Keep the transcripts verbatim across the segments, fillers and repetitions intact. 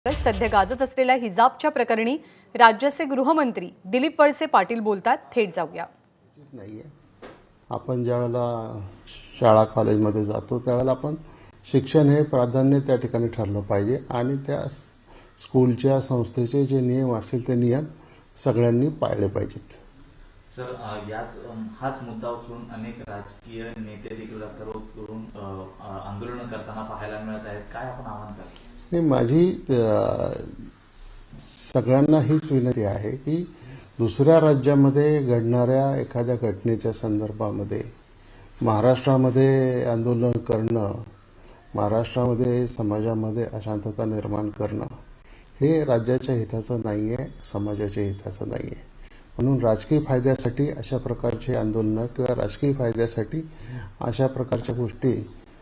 सध्या गाजत असलेल्या हिजाबच्या प्रकरणी राज्याचे गृहमंत्री दिलीप वळसे पाटील बोलतात. थेट जाऊया. नाहीये आपण ज्यावेळेला शाळा कॉलेजमध्ये जातो त्यावेळेला आपण शिक्षण हे प्राधान्य त्या ठिकाणी ठरलं पाहिजे आणि त्या स्कूलच्या संस्थेचे जे नियम असतील ते नियम सगळ्यांनी पाळले पाहिजेत. सर याच हाच मुद्दा उचलून अनेक राजकीय नेते देखील रस्त्यावर उतरून आंदोलन करताना पाहायला मिळत आहेत. काय आपण आव्हान करतो? नाही, माझी सगळ्यांना हीच विनंती आहे की दुसऱ्या राज्यामध्ये घडणाऱ्या एखाद्या घटनेच्या संदर्भामध्ये महाराष्ट्रामध्ये आंदोलन करणं, महाराष्ट्रामध्ये समाजामध्ये अशांतता निर्माण करणं हे राज्याच्या हिताचं नाही आहे, समाजाच्या हिताचं नाही आहे. म्हणून राजकीय फायद्यासाठी अशा प्रकारचे आंदोलनं किंवा राजकीय फायद्यासाठी अशा प्रकारच्या गोष्टी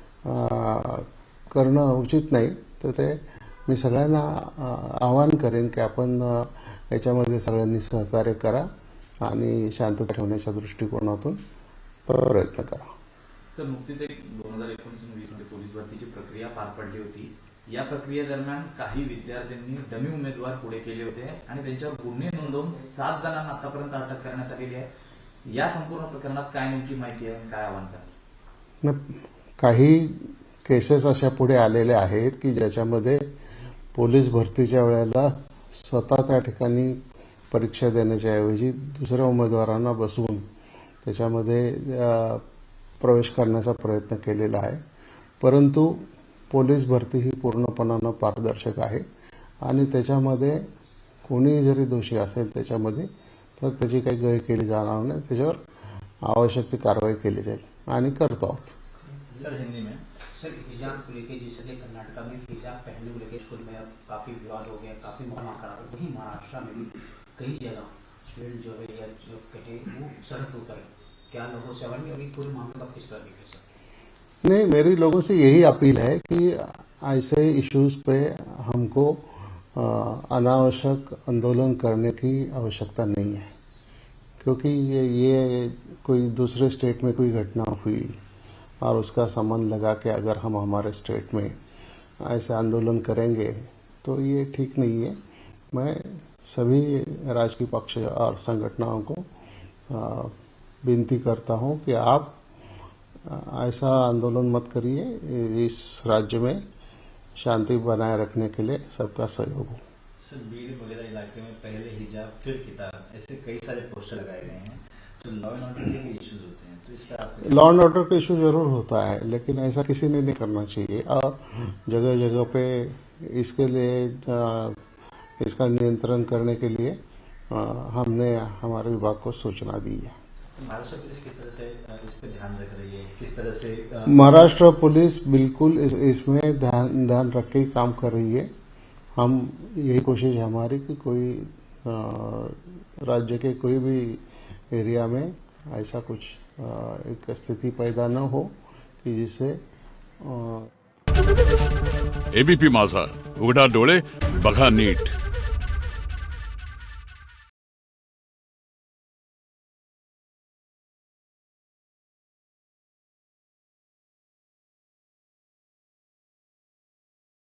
करणं उचित नाही. तर ते मी सगळ्यांना आवाहन करेन की आपण याच्यामध्ये सगळ्यांनी सहकार्य करा आणि शांतता ठेवण्याच्या दृष्टिकोनातून प्रयत्न करा. सर नुकतीच एक दोन हजार एकोणीस वीस मध्ये पोलीस भरतीची प्रक्रिया पार पडली होती. या प्रक्रियेदरम्यान काही विद्यार्थ्यांनी डमी उमेदवार पुढे केले होते आणि त्यांच्यावर गुन्हे नोंदवून सात जणांना आतापर्यंत अटक करण्यात आलेली आहे. या संपूर्ण प्रकरणात काय नेमकी माहिती आहे, काय आव्हान करा? काही केसेस अशा पुढे आलेल्या आहेत की ज्याच्यामध्ये पोलीस भरतीच्या वेळेला स्वतः त्या ठिकाणी परीक्षा देण्याच्या ऐवजी दुसऱ्या उमेदवारांना बसवून त्याच्यामध्ये प्रवेश करण्याचा प्रयत्न केलेला आहे. परंतु पोलीस भरती ही पूर्णपणानं पारदर्शक आहे आणि त्याच्यामध्ये कोणी जरी दोषी असेल त्याच्यामध्ये तर त्याची काही गय केली जाणार नाही. त्याच्यावर आवश्यक ती कारवाई केली जाईल आणि करतो आहोत. सर हिंदी में सर हिजाब को लेकर जिस कर्नाटक में हिजाब पहनने को लेकर स्कूल में अब काफ़ी विवाद हो गया, काफ़ी मुकदमा करा. वहीं महाराष्ट्र में भी कई जगह स्टूडेंट जो है या जो कहे वो सड़क उतर क्या लोगों से आवाज नहीं पूरे मामले का किस तरह देखे सर? नहीं, मेरी लोगों से यही अपील है कि ऐसे इश्यूज पे हमको अनावश्यक आंदोलन करने की आवश्यकता नहीं है, क्योंकि ये ये कोई दूसरे स्टेट में कोई घटना हुई और उसका संबंध लगा कि अगर हम हमारे स्टेट में ऐसे आंदोलन करेंगे तो ये ठीक नहीं है. मैं सभी राजकीय पक्ष और संगठनों को विनती करता हूं कि आप ऐसा आंदोलन मत करिए. इस राज्य में शांति बनाए रखने के लिए सबका सहयोग हो. सर बीड़ वगैरह इलाके में पहले हिजाब फिर किताब ऐसे कई सारे पोस्टर लगाए गए हैं तो लॉ एंड ऑर्डर के इश्यूज होते हैं. तो इसका आप लॉ एंड ऑर्डर का इशू जरूर होता है, लेकिन ऐसा किसी ने नहीं करना चाहिए और जगह जगह पे इसके लिए इसका नियंत्रण करने के लिए हमने हमारे विभाग को सूचना दी है. महाराष्ट्र पुलिस किस तरह से इस पे ध्यान रख रही है, किस तरह से? महाराष्ट्र पुलिस बिल्कुल इस, इसमें ध्यान ध्यान रख के काम कर रही है. हम यही कोशिश है हमारी कि कोई आ, राज्य के कोई भी एरिया में ऐसा कुछ आ, एक स्थिति पैदा न हो कि जिससे एबीपी माझा, उघडा डोळे बघा नीट.